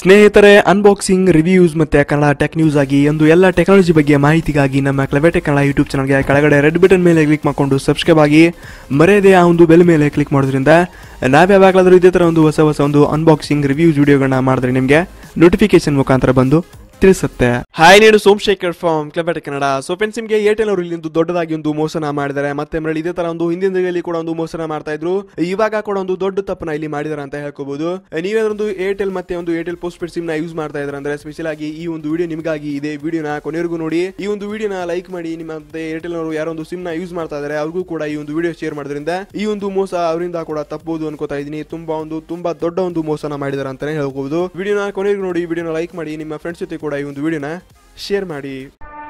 ಸ್ನೇಹಿತರೆ, unboxing, reviews ಮತ್ತೆ Kannada tech news ಆಗಿ ಒಂದು ಎಲ್ಲ ಟೆಕ್ನಾಲಜಿ ಬಗ್ಗೆ ಮಾಹಿತಿಗಾಗಿ ನಮ್ಮ ಕ್ಲೆವರ್ಟೆಕ್ ಕನ್ನಡ ಯೂಟ್ಯೂಬ್ ಚಾನಲ್ಗೆ ಕೆಳಗಡೆ ರೆಡ್ ಬಟನ್ ಮೇಲೆ ಕ್ಲಿಕ್ ಮಾಡಿಕೊಂಡು ಸಬ್ಸ್ಕ್ರೈಬ್ ಆಗಿ ಮರೆಯದೆ ಆ ಒಂದು ಬೆಲ್ ಮೇಲೆ ಕ್ಲಿಕ್ ಮಾಡೋದ್ರಿಂದ ನಾವ್ಯಾವಾಗಲಾದರೂ ಇದೇ ಥರ ಒಂದು ಹೊಸ ಒಂದು ಅನ್ಬಾಕ್ಸಿಂಗ್ ರಿವ್ಯೂಸ್ ವಿಡಿಯೋಗಳನ್ನ ಮಾಡಿದ್ರೆ ನಿಮಗೆ ನೋಟಿಫಿಕೇಶನ್ ಮುಖಾಂತರ ಬಂದು ತಿಳಿಸುತ್ತೆ. ಹಾಯ್, ನೀನು Somashekhar from Clevertech Kannada. So friends, ನಿಮಗೆ ಏರ್ಟೆಲ್ ಅವರು ಇಲ್ಲಿ ದೊಡ್ಡದಾಗಿ ಒಂದು ಮೋಸನ ಮಾಡಿದ್ದಾರೆ. ಮತ್ತೆ ಮರಳಿ ಇದೇ ತರ ಒಂದು ಹಿಂದಿನ ದಿನಗಳಲ್ಲಿ ಕೂಡ ಒಂದು ಮೋಸನ ಮಾಡ್ತಾ ಇದ್ರು. ಇವಾಗ ಕೂಡ ಒಂದು ದೊಡ್ಡ ತಪ್ಪನ ಇಲ್ಲಿ ಮಾಡಿದಾರೆ ಅಂತ ಹೇಳ್ಕೋಬಹುದು. ನೀವೇನಾದ್ರು ಏರ್ಟೆಲ್ ಮತ್ತೆ ಒಂದು ಏರ್ಟೆಲ್ ಪೋಸ್ಟ್ ಪೇಡ್ ಸಿಮ್ ನ ಯೂಸ್ ಮಾಡ್ತಾ ಇದ್ರೆ ಅಂದ್ರೆ ಸ್ಪೆಷಲ್ ಆಗಿ ಈ ಒಂದು ವಿಡಿಯೋ ನಿಮಗಾಗಿ ಇದೆ. ವಿಡಿಯೋನ ಕೊನೆವರೆಗೂ ನೋಡಿ, ಈ ಒಂದು ವಿಡಿಯೋನ ಲೈಕ್ ಮಾಡಿ. ನಿಮ್ಮ ಮತ್ತೆ ಏರ್ಟೆಲ್ ಅವರು ಯಾರೋ ಒಂದು ಸಿಮ್ ನ ಯೂಸ್ ಮಾಡ್ತಾ ಇದಾರೆ ಅವ್ರಿಗೂ ಕೂಡ ಈ ಒಂದು ವಿಡಿಯೋ ಶೇರ್ ಮಾಡೋದ್ರಿಂದ ಈ ಒಂದು ಮೋಸ ಅವರಿಂದ ಕೂಡ ತಪ್ಪಬಹುದು ಅನ್ಕೋತಾ ಇದೀನಿ. ತುಂಬಾ ದೊಡ್ಡ ಒಂದು ಮೋಸನ ಮಾಡಿದಾರೆ ಅಂತಾನೆ ಹೇಳ್ಬಹುದು. ವಿಡಿಯೋನ ಕೊನೆವರೆಗೂ ನೋಡಿ, ವಿಡಿಯೋನ ಲೈಕ್ ಮಾಡಿ, ನಿಮ್ಮ ಫ್ರೆಂಡ್ಸ್ ಜೊತೆ ಕೂಡ ಈ ಒಂದು ವಿಡಿಯೋನ ಶೇರ್ ಮಾಡಿ.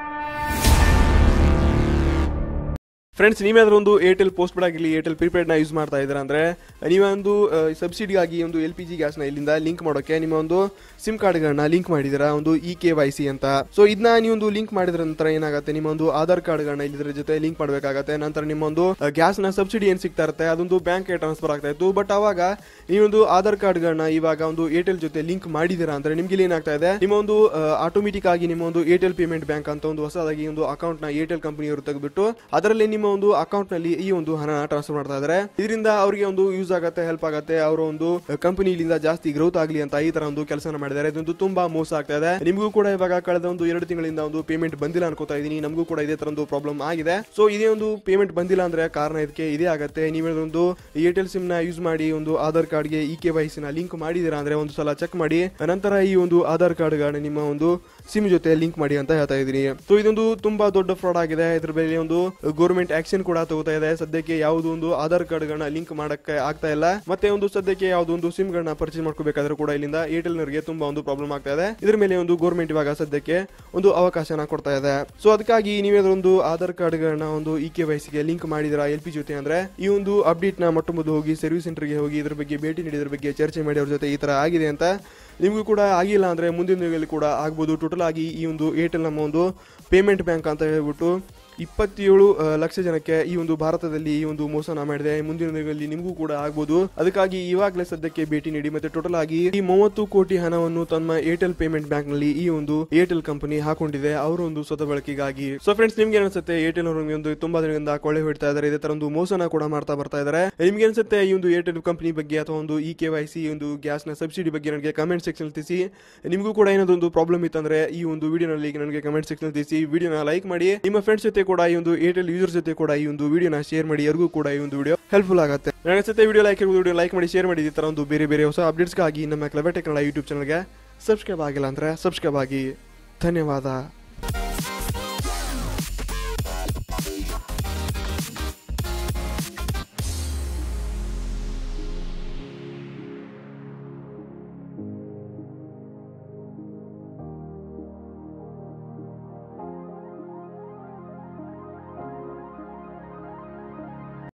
ಫ್ರೆಂಡ್ಸ್, ನೀವೇನಾದ್ರೂ ಒಂದು ಏರ್ಟೆಲ್ ಪೋಸ್ಟ್ ಪೇಡ್ ಆಗಿರಲಿ ಏರ್ಟೆಲ್ ಪ್ರಿಪೇಡ್ ನ ಯೂಸ್ ಮಾಡ್ತಾ ಇದ್ದೀರಾ ಅಂದ್ರೆ ನೀವೊಂದು ಸಬ್ಸಿಡಿಗಾಗಿ ಒಂದು LPG ಗ್ಯಾಸ್ ನ ಇಲ್ಲಿಂದ ಲಿಂಕ್ ಮಾಡೋಕೆ ನಿಮ್ಮ ಒಂದು ಸಿಮ್ ಕಾರ್ಡ್ ಗಳನ್ನ ಲಿಂಕ್ ಮಾಡಿದಿರಾ, ಒಂದು EKYC ಅಂತ. ಸೊ ಇದನ್ನ ನೀವೊಂದು ಲಿಂಕ್ ಮಾಡಿದ್ರ ನಂತರ ಏನಾಗುತ್ತೆ, ನಿಮ್ಮ ಒಂದು ಆಧಾರ್ ಕಾರ್ಡ್ ಗಳನ್ನ ಇದ್ರ ಜೊತೆ ಲಿಂಕ್ ಮಾಡಬೇಕಾಗತ್ತೆ. ನಂತರ ನಿಮ್ಮ ಒಂದು ಗ್ಯಾಸ್ ನ ಸಬ್ಸಿಡಿ ಏನ್ ಸಿಗ್ತಾ ಇರುತ್ತೆ ಅದೊಂದು ಬ್ಯಾಂಕ್ ಟ್ರಾನ್ಸ್ಫರ್ ಆಗ್ತಾ ಇತ್ತು. ಬಟ್ ಅವಾಗ ನೀವೊಂದು ಆಧಾರ್ ಕಾರ್ಡ್ ಗಳನ್ನ ಇವಾಗ ಒಂದು ಏರ್ಟೆಲ್ ಜೊತೆ ಲಿಂಕ್ ಮಾಡಿದಿರಾ ಅಂದ್ರೆ ನಿಮ್ಗೆ ಇಲ್ಲಿ ಏನಾಗ್ತಾ ಇದೆ, ನಿಮ್ಮ ಒಂದು ಆಟೋಮೆಟಿಕ್ ಆಗಿ ನಿಮ್ಮ ಒಂದು ಏರ್ಟೆಲ್ ಪೇಮೆಂಟ್ ಬ್ಯಾಂಕ್ ಅಂತ ಒಂದು ಹೊಸದಾಗಿ ಒಂದು ಅಕೌಂಟ್ ನ ಏರ್ಟೆಲ್ ಕಂಪನಿಯವರು ತೆಗೆದುಬಿಟ್ಟು ಅದರಲ್ಲಿ ನಿಮ್ಮ ಒಂದು ಅಕೌಂಟ್ ನಲ್ಲಿ ಈ ಒಂದು ಹಣ ಟ್ರಾನ್ಸ್ಫರ್ ಮಾಡ್ತಾ ಇದ್ದಾರೆ. ಇದರಿಂದ ಅವರಿಗೆ ಒಂದು ಯೂಸ್ ಆಗುತ್ತೆ, ಹೆಲ್ಪ್ ಆಗುತ್ತೆ. ಅವರ ಒಂದು ಕಂಪನಿ ಇಲ್ಲಿಂದ ಜಾಸ್ತಿ ಗ್ರೋತ್ ಆಗಲಿ ಅಂತ ಈ ತರ ಒಂದು ಕೆಲಸನ ಮಾಡಿದ್ದಾರೆ. ಇದೊಂದು ತುಂಬಾ ಮೋಸ ಆಗ್ತಾ ಇದೆ. ನಿಮಗೂ ಕೂಡ ಇವಾಗ ಕಳೆದ ಒಂದು 2 ತಿಂಗಳಿಂದ ಒಂದು ಪೇಮೆಂಟ್ ಬಂದಿಲ್ಲ ಅನ್ಕೋತಾ ಇದೀನಿ. ನಮಗೂ ಕೂಡ ಇದೇ ತರ ಒಂದು ಪ್ರಾಬ್ಲಮ್ ಆಗಿದೆ. ಸೊ ಇದೇ ಒಂದು ಪೇಮೆಂಟ್ ಬಂದಿಲ್ಲ ಅಂದ್ರೆ ಕಾರಣ ಇದಕ್ಕೆ ಇದೇ ಆಗುತ್ತೆ. ನೀವೇನೊಂದು ಏರ್ಟೆಲ್ ಸಿಮ್ ನ ಯೂಸ್ ಮಾಡಿ ಒಂದು ಆಧಾರ್ ಕಾರ್ಡ್ ಗೆ EKYC ನ ಲಿಂಕ್ ಮಾಡಿದೀರಾ ಅಂದ್ರೆ ಒಂದು ಸಲ ಚೆಕ್ ಮಾಡಿ, ನಂತರ ಈ ಒಂದು ಆಧಾರ್ ಕಾರ್ಡ್ ಗಳನ್ನ ನಿಮ್ಮ ಒಂದು ಸಿಮ್ ಜೊತೆ ಲಿಂಕ್ ಮಾಡಿ ಅಂತ ಹೇಳ್ತಾ ಇದೀನಿ. ಸೊ ಇದೊಂದು ತುಂಬಾ ದೊಡ್ಡ ಫ್ರಾಡ್ ಆಗಿದೆ. ಇದ್ರ ಮೇಲೆ ಒಂದು ಗೌರ್ಮೆಂಟ್ ಆಕ್ಷನ್ ಕೂಡ ತಗೋತಾ ಇದೆ. ಸದ್ಯಕ್ಕೆ ಯಾವ್ದು ಒಂದು ಆಧಾರ್ ಕಾರ್ಡ್ ಗಳನ್ನ ಲಿಂಕ್ ಮಾಡಕ್ಕೆ ಆಗ್ತಾ ಇಲ್ಲ. ಮತ್ತೆ ಒಂದು ಸದ್ಯಕ್ಕೆ ಯಾವ್ದು ಒಂದು ಸಿಮ್ ಗಳನ್ನ ಪರ್ಚೇಸ್ ಮಾಡ್ಕೋಬೇಕಾದ್ರೂ ಕೂಡ ಇಲ್ಲಿಂದ ಏರ್ಟೆಲ್ ನವರಿಗೆ ತುಂಬಾ ಒಂದು ಪ್ರಾಬ್ಲಮ್ ಆಗ್ತಾ ಇದೆ. ಇದ್ರ ಮೇಲೆ ಒಂದು ಗೌರ್ಮೆಂಟ್ ಇವಾಗ ಸದ್ಯಕ್ಕೆ ಒಂದು ಅವಕಾಶನ ಕೊಡ್ತಾ ಇದೆ. ಸೊ ಅದಕ್ಕಾಗಿ ನೀವೇನಾದ್ರೂ ಆಧಾರ್ ಕಾರ್ಡ್ ಗಳನ್ನ ಒಂದು EKYC ಗೆ ಲಿಂಕ್ ಮಾಡಿದಿರಾ LP ಜೊತೆ ಅಂದ್ರೆ ಈ ಒಂದು ಅಪ್ಡೇಟ್ ನ ಮೊಟ್ಟಮೊದಲು ಹೋಗಿ ಸರ್ವಿಸ್ ಸೆಂಟರ್ ಗೆ ಹೋಗಿ ಇದ್ರ ಬಗ್ಗೆ ಭೇಟಿ ನೀಡಿ ಇದ್ರ ಬಗ್ಗೆ ಚರ್ಚೆ ಮಾಡಿ ಅವ್ರ ಜೊತೆ ಈ ತರ ಆಗಿದೆ ಅಂತ. ನಿಮಗೂ ಕೂಡ ಆಗಿಲ್ಲ ಅಂದ್ರೆ ಮುಂದಿನ ದಿನಗಳಲ್ಲಿ ಕೂಡ ಆಗ್ಬೋದು. ಟೋಟಲ್ ಆಗಿ ಈ ಒಂದು ಏರ್ಟೆಲ್ ನಮ್ಮ ಒಂದು ಪೇಮೆಂಟ್ ಬ್ಯಾಂಕ್ ಅಂತ ಹೇಳ್ಬಿಟ್ಟು 27 ಲಕ್ಷ ಜನಕ್ಕೆ ಈ ಒಂದು ಭಾರತದಲ್ಲಿ ಈ ಒಂದು ಮೋಸನ ಮಾಡಿದೆ. ಮುಂದಿನ ದಿನಗಳಲ್ಲಿ ನಿಮಗೂ ಕೂಡ ಆಗ್ಬೋದು. ಅದಕ್ಕಾಗಿ ಇವಾಗಲೇ ಸದ್ಯಕ್ಕೆ ಭೇಟಿ ನೀಡಿ. ಮತ್ತೆ ಟೋಟಲ್ ಆಗಿ ಈ 30 ಕೋಟಿ ಹಣವನ್ನು ತಮ್ಮ ಏರ್ಟೆಲ್ ಪೇಮೆಂಟ್ ಬ್ಯಾಂಕ್ ನಲ್ಲಿ ಈ ಒಂದು ಏರ್ಟೆಲ್ ಕಂಪನಿ ಹಾಕೊಂಡಿದೆ ಅವರ ಒಂದು ಸ್ವತಃ ಬಳಕೆಗಾಗಿ. ಸೊ ಫ್ರೆಂಡ್ಸ್, ನಿಮ್ಗೆ ಅನ್ಸುತ್ತೆ ಏರ್ಟೆಲ್ ಅವರು ಒಂದು ತುಂಬಾ ದಿನದಿಂದ ಕೊಳ್ಳೆ ಹೊಡ್ತಾ ಇದ್ದಾರೆ, ಇದೇ ತರ ಒಂದು ಮೋಸನ ಕೂಡ ಮಾಡ್ತಾ ಬರ್ತಾ ಇದ್ದಾರೆ. ನಿಮ್ಗೆ ಅನ್ಸುತ್ತೆ ಈ ಒಂದು ಏರ್ಟೆಲ್ ಕಂಪನಿ ಬಗ್ಗೆ ಅಥವಾ ಒಂದು EKYC ಒಂದು ಗ್ಯಾಸ್ ನ ಸಬ್ಸಿಡಿ ಬಗ್ಗೆ ನನಗೆ ಕಮೆಂಟ್ ಸೆಕ್ಷನ್ ತಿಳಿಸಿ. ನಿಮಗೂ ಕೂಡ ಏನಾದ್ರು ಒಂದು ಪ್ರಾಬ್ಲಮ್ ಇತ್ತಂದ್ರೆ ಈ ಒಂದು ವಿಡಿಯೋನಲ್ಲಿ ನನಗೆ ಕಮೆಂಟ್ ಸೆಕ್ಷನ್ ತಿಳಿಸಿ. ವಿಡಿಯೋನ ಲೈಕ್ ಮಾಡಿ, ನಿಮ್ಮ ಫ್ರೆಂಡ್ಸ್ ಜೊತೆ ಕೂಡ ಈ ಒಂದು ಏರ್ಟೆಲ್ ಯೂಸರ್ ಜೊತೆ ಕೂಡ ಈ ಒಂದು ವಿಡಿಯೋನ ಶೇರ್ ಮಾಡಿ. ಯಾರಿಗೂ ಕೂಡ ಈ ಒಂದು ವಿಡಿಯೋ ಹೆಲ್ಪ್ಫುಲ್ ಆಗುತ್ತೆ. ನನಗೆ ಅನ್ಸುತ್ತೆ ವಿಡಿಯೋ ಲೈಕ್ ಮಾಡಿ, ಶೇರ್ ಮಾಡಿ. ಈ ತರ ಒಂದು ಬೇರೆ ಹೊಸ ಅಪ್ಡೇಟ್ಸ್ಗಾಗಿ ನಮ್ಮ ಕ್ಲೆವರ್ಟೆಕ್ ಕನ್ನಡ ಯೂಟ್ಯೂಬ್ ಚಾನಲ್ಗೆ ಸಬ್ಸ್ಕ್ರೈಬ್ ಆಗಿಲ್ಲ ಅಂದ್ರೆ ಸಬ್ಸ್ಕ್ರೈಬ್ ಆಗಿ. ಧನ್ಯವಾದ.